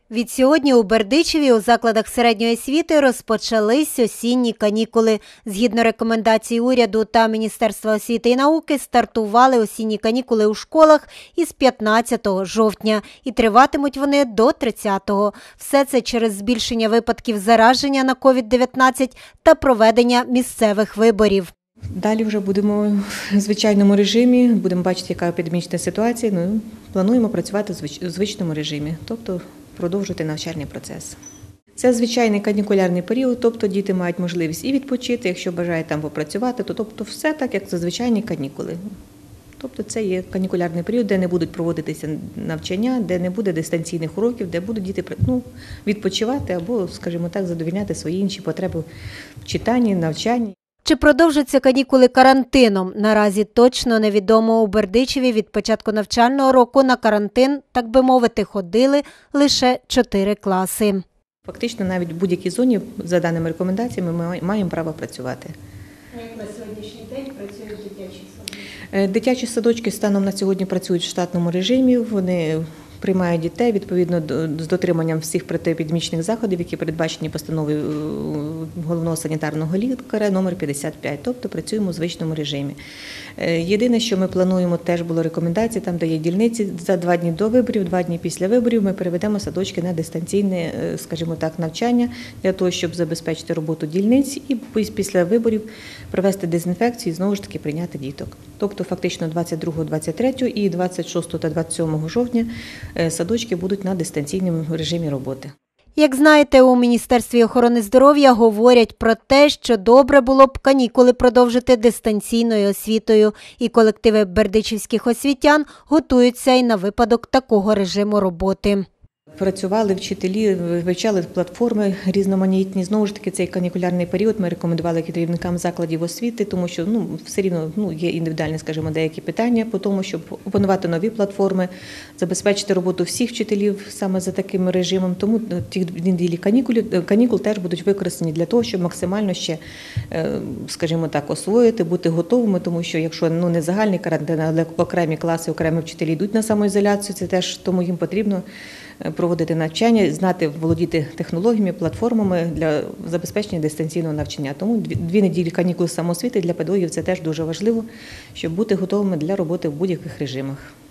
Від сьогодні у Бердичеві у закладах середньої освіти розпочались осінні канікули. Згідно рекомендацій уряду та Міністерства освіти і науки, стартували осінні канікули у школах із 15 жовтня і триватимуть вони до 30-го. Все це через збільшення випадків зараження на COVID-19 та проведення місцевих виборів. Далі вже будемо в звичайному режимі, будемо бачити, яка епідемічна ситуація. Плануємо працювати в звичному режимі, тобто продовжувати навчальний процес. Це звичайний канікулярний період, тобто діти мають можливість і відпочити, якщо бажають там попрацювати, тобто все так, як за звичайні канікули. Тобто це є канікулярний період, де не будуть проводитися навчання, де не буде дистанційних уроків, де будуть діти відпочивати або, скажімо так, задовольняти свої інші потреби в читанні, навчанні. Чи продовжаться канікули карантином? Наразі точно невідомо. У Бердичеві від початку навчального року на карантин, так би мовити, ходили лише 4 класи. Фактично навіть в будь-якій зоні, за даними рекомендаціями, ми маємо право працювати. Як на сьогоднішній день працюють дитячі садочки? Дитячі садочки станом на сьогодні працюють в штатному режимі, вони приймають дітей відповідно з дотриманням всіх протиепідемічних заходів, які передбачені постановою головного санітарного лікаря номер 55, тобто працюємо у звичному режимі. Єдине, що ми плануємо, теж було рекомендації, там де є дільниці, за 2 дні до виборів, 2 дні після виборів ми переведемо садочки на дистанційне, скажімо так, навчання, для того, щоб забезпечити роботу дільниць і після виборів провести дезінфекцію і знову ж таки прийняти діток. Тобто фактично 22, 23 і 26 та 27 жовтня садочки будуть на дистанційному режимі роботи. Як знаєте, у Міністерстві охорони здоров'я говорять про те, що добре було б канікули продовжити дистанційною освітою. І колективи бердичівських освітян готуються і на випадок такого режиму роботи. Працювали вчителі, вивчали платформи різноманітні. Знову ж таки, цей канікулярний період ми рекомендували керівникам закладів освіти, тому що все рівно є індивідуальні, скажімо, деякі питання по тому, щоб опанувати нові платформи, забезпечити роботу всіх вчителів саме за таким режимом. Тому ті 2 неділі канікул теж будуть використані для того, щоб максимально ще, скажімо так, освоїти, бути готовими, тому що якщо не загальний карантин, але окремі класи, окремі вчителі йдуть на самоізоляцію, це теж тому їм потрібно проводити навчання, знати, володіти технологіями, платформами для забезпечення дистанційного навчання. Тому 2 неділі канікул самоосвіти для педагогів – це теж дуже важливо, щоб бути готовими для роботи в будь-яких режимах.